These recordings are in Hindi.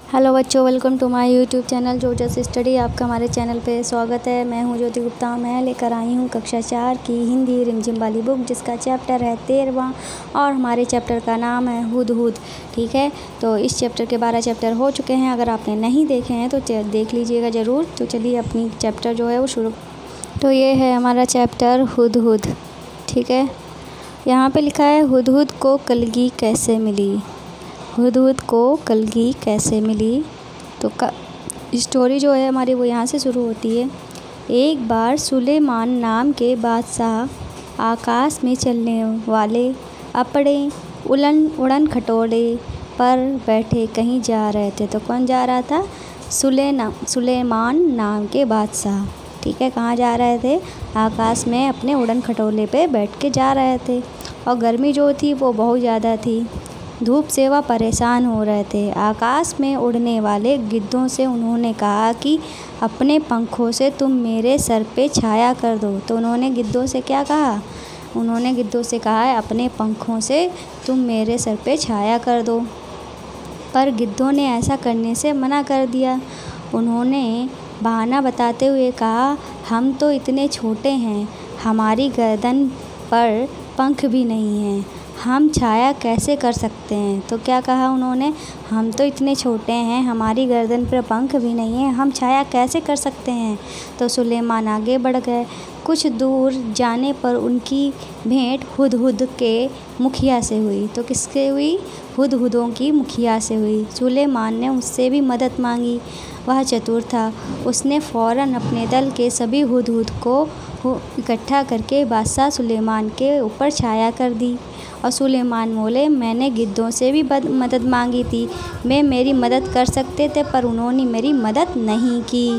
हेलो बच्चों, welcome to my YouTube channel जोजस स्टडी। आपका हमारे चैनल पे स्वागत है। मैं हूं ज्योति गुप्ता। मैं लेकर आई हूं कक्षा 4 की हिंदी रिमझिम वाली बुक, जिसका चैप्टर है 13वां और हमारे चैप्टर का नाम है हुदहुद। ठीक है, तो इस चैप्टर के 12 चैप्टर हो चुके हैं। अगर आपने नहीं देखे हैं तो देख लीजिएगा ज़रूर। तो चलिए अपनी चैप्टर जो है वो शुरू। तो ये है हमारा चैप्टर हुदहुद। ठीक है, यहाँ पर लिखा है हुदहुद को कलगी कैसे मिली। हुदहुद को कलगी कैसे मिली। तो स्टोरी जो है हमारी वो यहाँ से शुरू होती है। एक बार सुलेमान नाम के बादशाह आकाश में चलने वाले अपने उड़न खटोले पर बैठे कहीं जा रहे थे। तो कौन जा रहा था? सुलेमान नाम के बादशाह। ठीक है, कहाँ जा रहे थे? आकाश में अपने उड़न खटोले पे बैठ के जा रहे थे। और गर्मी जो थी वो बहुत ज़्यादा थी। धूप से वह परेशान हो रहे थे। आकाश में उड़ने वाले गिद्धों से उन्होंने कहा कि अपने पंखों से तुम मेरे सर पे छाया कर दो। तो उन्होंने गिद्धों से क्या कहा? उन्होंने गिद्धों से कहा है अपने पंखों से तुम मेरे सर पे छाया कर दो। पर गिद्धों ने ऐसा करने से मना कर दिया। उन्होंने बहाना बताते हुए कहा, हम तो इतने छोटे हैं, हमारी गर्दन पर पंख भी नहीं हैं, हम छाया कैसे कर सकते हैं। तो क्या कहा उन्होंने? हम तो इतने छोटे हैं, हमारी गर्दन पर पंख भी नहीं है, हम छाया कैसे कर सकते हैं। तो सुलेमान आगे बढ़ गए। कुछ दूर जाने पर उनकी भेंट हुदहुद के मुखिया से हुई। तो किससे हुई? हुदहुदों की मुखिया से हुई। सुलेमान ने उससे भी मदद मांगी। वह चतुर था। उसने फ़ौरन अपने दल के सभी हुदहुद को इकट्ठा करके बादशाह सुलेमान के ऊपर छाया कर दी। और सुलेमान बोले, मैंने गिद्धों से भी मदद मांगी थी, वे मेरी मदद कर सकते थे, पर उन्होंने मेरी मदद नहीं की।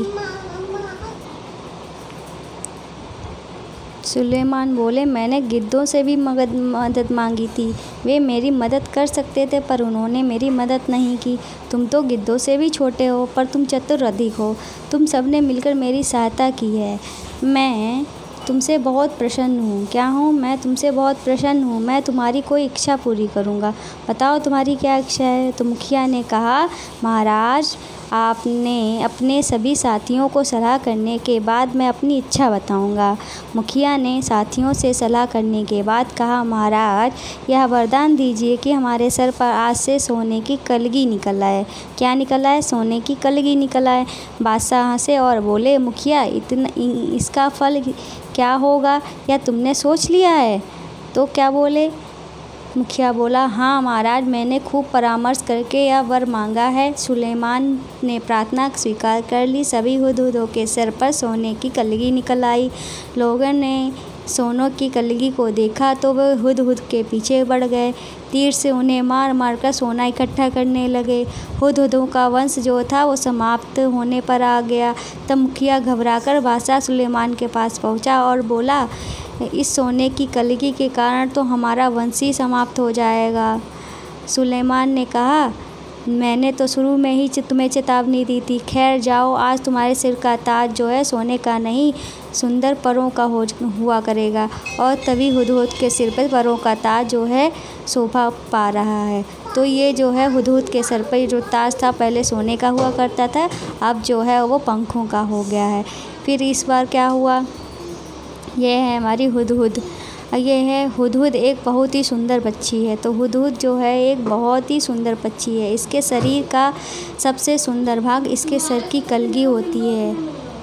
सुलेमान बोले, मैंने गिद्धों से भी मदद मांगी थी, वे मेरी मदद कर सकते थे, पर उन्होंने मेरी मदद नहीं की। तुम तो गिद्धों से भी छोटे हो, पर तुम चतुर अधिक हो। तुम सबने मिलकर मेरी सहायता की है। मैं तुमसे बहुत प्रसन्न हूँ। क्या हूँ? मैं तुमसे बहुत प्रसन्न हूँ। मैं तुम्हारी कोई इच्छा पूरी करूँगा। बताओ तुम्हारी क्या इच्छा है। तो मुखिया ने कहा, महाराज, आपने अपने सभी साथियों को सलाह करने के बाद मैं अपनी इच्छा बताऊंगा। मुखिया ने साथियों से सलाह करने के बाद कहा, महाराज, यह वरदान दीजिए कि हमारे सर पर आज से सोने की कलगी निकल आए। क्या निकल आए? सोने की कलगी निकल आए। बादशाह हंसे और बोले, मुखिया, इसका फल क्या होगा, या तुमने सोच लिया है? तो क्या बोले? मुखिया बोला, हाँ महाराज, मैंने खूब परामर्श करके यह वर मांगा है। सुलेमान ने प्रार्थना स्वीकार कर ली। सभी हुदहुदों के सर पर सोने की कलगी निकल आई। लोगों ने सोनों की कलगी को देखा तो वे हुदहुद के पीछे बढ़ गए। तीर से उन्हें मार मार कर सोना इकट्ठा करने लगे। हुदहुदों का वंश जो था वो समाप्त होने पर आ गया। तब मुखिया घबराकर बादशाह सुलेमान के पास पहुंचा और बोला, इस सोने की कलगी के कारण तो हमारा वंश ही समाप्त हो जाएगा। सुलेमान ने कहा, मैंने तो शुरू में ही तुम्हें चेतावनी दी थी। खैर जाओ, आज तुम्हारे सिर का ताज जो है सोने का नहीं, सुंदर परों का हुआ करेगा। और तभी हुदहुद के सिर पर परों का ताज जो है शोभा पा रहा है। तो ये जो है हुदहुद के सर पर जो ताज था पहले सोने का हुआ करता था, अब जो है वो पंखों का हो गया है। फिर इस बार क्या हुआ? ये है हमारी हुदहुद। ये है हुदहुद, एक बहुत ही सुंदर पक्षी है। तो हुदहुद जो है एक बहुत ही सुंदर पक्षी है। इसके शरीर का सबसे सुंदर भाग इसके सर की कलगी होती है।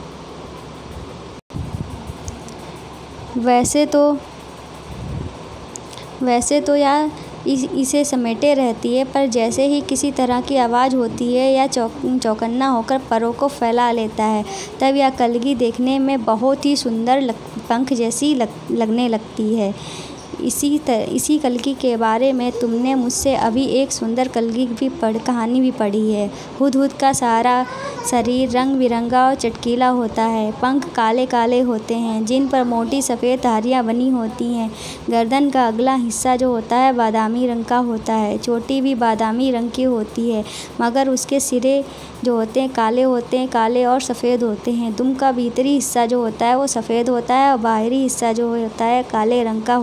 वैसे तो यार इसे समेटे रहती है, पर जैसे ही किसी तरह की आवाज़ होती है या चौकन्ना होकर परों को फैला लेता है, तब यह कलगी देखने में बहुत ही सुंदर पंख जैसी लगने लगती है। इसी कलगी के बारे में तुमने मुझसे अभी एक सुंदर कहानी भी पढ़ी है। हुदहुद का सारा शरीर रंग बिरंगा और चटकीला होता है। पंख काले काले होते हैं, जिन पर मोटी सफ़ेद धारियाँ बनी होती हैं। गर्दन का अगला हिस्सा जो होता है बादामी रंग का होता है। चोटी भी बादामी रंग की होती है, मगर उसके सिरे जो होते हैं काले और सफ़ेद होते हैं। दुम का भीतरी हिस्सा जो होता है वो सफ़ेद होता है और बाहरी हिस्सा जो होता है काले रंग का होता है।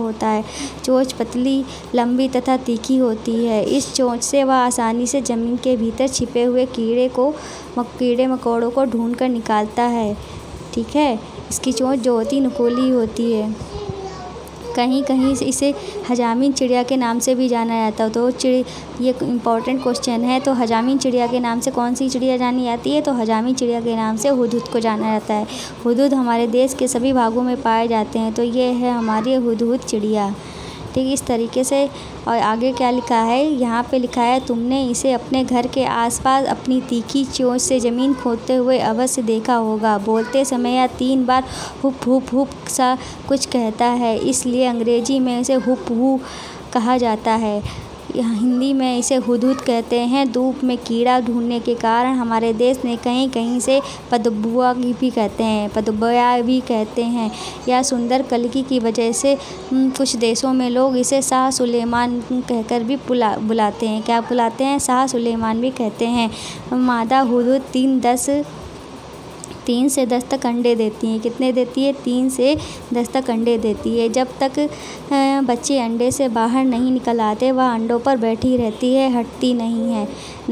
चोंच पतली, लंबी तथा तीखी होती है। इस चोंच से वह आसानी से ज़मीन के भीतर छिपे हुए कीड़े मकोड़ों को ढूंढकर निकालता है। ठीक है, इसकी चोंच जो होती है नुकीली होती है। कहीं कहीं इसे हजामीन चिड़िया के नाम से भी जाना जाता है। तो ये इम्पोर्टेंट क्वेश्चन है। तो हजामीन चिड़िया के नाम से कौन सी चिड़िया जानी जाती है? तो हजामीन चिड़िया के नाम से हुदहुद को जाना जाता है। हुदहुद हमारे देश के सभी भागों में पाए जाते हैं। तो ये है हमारी हुदहुद चिड़िया। ठीक, इस तरीके से। और आगे क्या लिखा है? यहाँ पे लिखा है, तुमने इसे अपने घर के आसपास अपनी तीखी चोंच से ज़मीन खोदते हुए अवश्य देखा होगा। बोलते समय यह 3 बार हुप हुप हुप सा कुछ कहता है, इसलिए अंग्रेजी में इसे हुप हू कहा जाता है। हिंदी में इसे हुदहुद कहते हैं। धूप में कीड़ा ढूंढने के कारण हमारे देश में कहीं कहीं से पदबुआ भी कहते हैं या सुंदर कलकी की वजह से कुछ देशों में लोग इसे शाह सुलेमान कहकर भी बुलाते हैं। क्या बुलाते हैं? शाह सुलेमान भी कहते हैं। मादा हुदहुद 3 से 10 तक अंडे देती हैं। कितने देती है? 3 से 10 तक अंडे देती है। जब तक बच्चे अंडे से बाहर नहीं निकल आते वह अंडों पर बैठी रहती है, हटती नहीं है।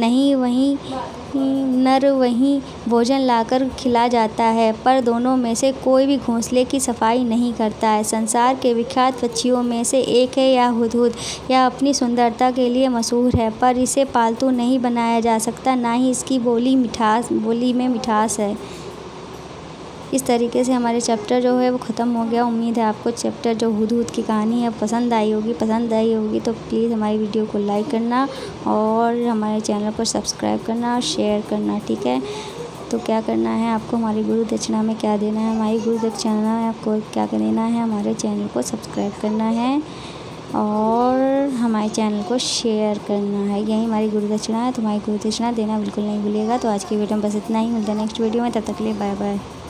नर वहीं भोजन लाकर खिला जाता है, पर दोनों में से कोई भी घोंसले की सफाई नहीं करता है। संसार के विख्यात पक्षियों में से एक है यह हुदहुद। यह अपनी सुंदरता के लिए मशहूर है, पर इसे पालतू नहीं बनाया जा सकता, ना ही इसकी बोली में मिठास है। इस तरीके से हमारे चैप्टर जो है वो ख़त्म हो गया। उम्मीद है आपको चैप्टर जो हुदहुद की कहानी है पसंद आई होगी। तो प्लीज़ हमारी वीडियो को लाइक करना और हमारे चैनल पर सब्सक्राइब करना और शेयर करना। ठीक है, तो क्या करना है आपको? हमारी गुरु दक्षिणा में क्या देना है? हमारी गुरु दक्षिणा में आपको क्या देना है? हमारे चैनल को सब्सक्राइब करना है और हमारे चैनल को शेयर करना है। यही हमारी गुरु दक्षिणा है। तो हमारी गुरु दक्षिणा देना बिल्कुल नहीं भूलिएगा। तो आज की वीडियो में बस इतना ही। मिलते हैं नेक्स्ट वीडियो में, तब तक के लिए बाय बाय।